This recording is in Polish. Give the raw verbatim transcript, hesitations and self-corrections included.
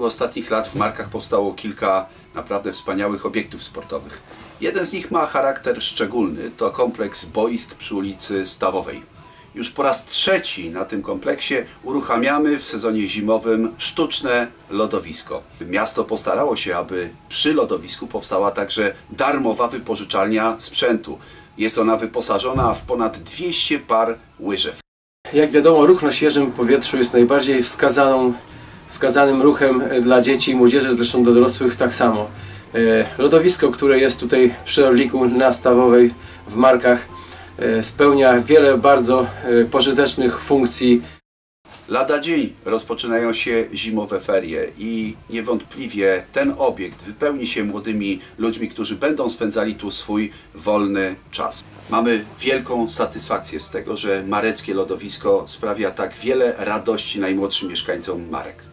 ciągu ostatnich lat w Markach powstało kilka naprawdę wspaniałych obiektów sportowych. Jeden z nich ma charakter szczególny, to kompleks boisk przy ulicy Stawowej. Już po raz trzeci na tym kompleksie uruchamiamy w sezonie zimowym sztuczne lodowisko. Miasto postarało się, aby przy lodowisku powstała także darmowa wypożyczalnia sprzętu. Jest ona wyposażona w ponad dwieście par łyżew. Jak wiadomo, ruch na świeżym powietrzu jest najbardziej wskazaną, wskazanym ruchem dla dzieci i młodzieży, zresztą do dorosłych tak samo. Lodowisko, które jest tutaj przy Orliku na Stawowej w Markach, spełnia wiele bardzo pożytecznych funkcji. Lada dzień rozpoczynają się zimowe ferie i niewątpliwie ten obiekt wypełni się młodymi ludźmi, którzy będą spędzali tu swój wolny czas. Mamy wielką satysfakcję z tego, że mareckie lodowisko sprawia tak wiele radości najmłodszym mieszkańcom Marek.